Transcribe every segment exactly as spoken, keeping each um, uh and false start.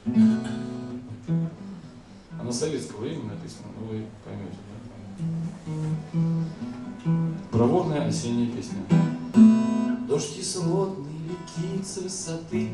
Она советского времени написана, но вы поймете, да? Бравурная осенняя песня. Дождь кислотный летит с высоты,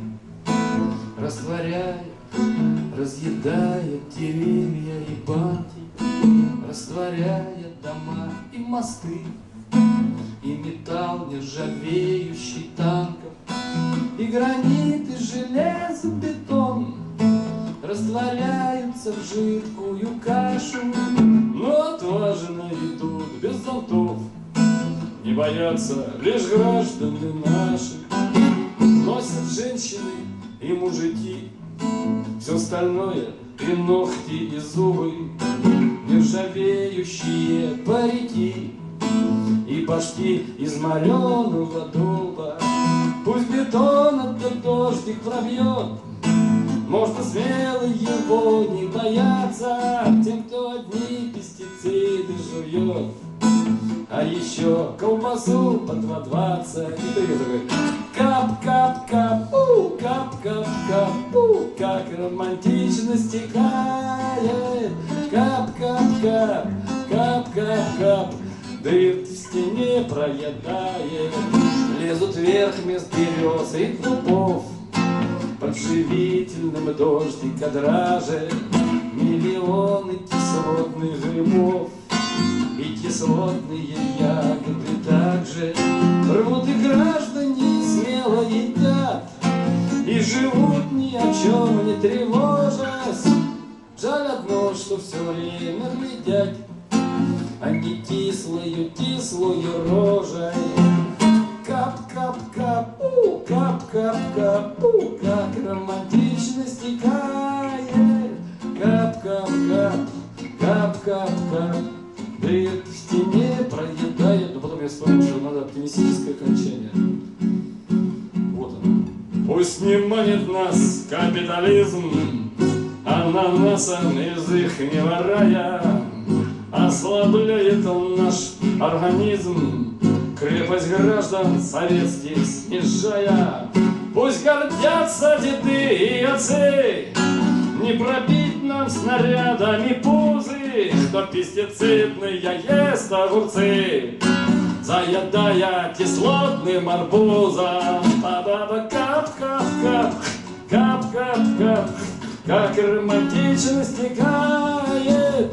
растворяет, разъедает деревья и банки, растворяет дома и мосты, и металл нержавеющий танков, и гранит, и железобетон растворяются в жидкую кашу, но отважно идут без зонтов, не боятся лишь граждане наши. Носят женщины и мужики все остальное, и ногти, и зубы, нержавеющие парики, и башки из мореного дуба. Пусть бетон этот дождик пробьет, можно смело его не бояться, тем, кто одни пестициды жует. А еще колбасу по два двадцать. И такой кап-кап-кап, у, кап-кап-кап, у, как романтично стекает. Кап-кап-кап, кап-кап-кап, дырки в стене проедает. Лезут вверх вместо берез и дубов, под живительным дождика драже миллионы кислотных грибов. И кислотные ягоды также рвут, и граждане смело едят, и живут ни о чем не тревожась. Жаль одно, что все время глядят они кислою, кислою рожей. Кап-кап-кап, у, кап-кап-кап, у, как романтично стекает. Кап-кап-кап, кап-кап-кап, дырки в стене проедает. Но потом я вспомнил, что надо оптимистическое окончание. Вот оно. Пусть не манит нас капитализм ананасом из ихнего рая, ослабляет он наш организм, крепость граждан советских снижая. Пусть гордятся деды и отцы, не пробить нам снарядами пузы, что пестицидные ест огурцы, заедая кислотным арбузом. Ба-ба-ба, кап-кап-кап, кап-кап-кап, как романтично стекает.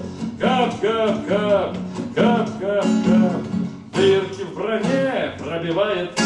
Кап-кап-кап, кап-кап-кап, дырки в броне пробивает.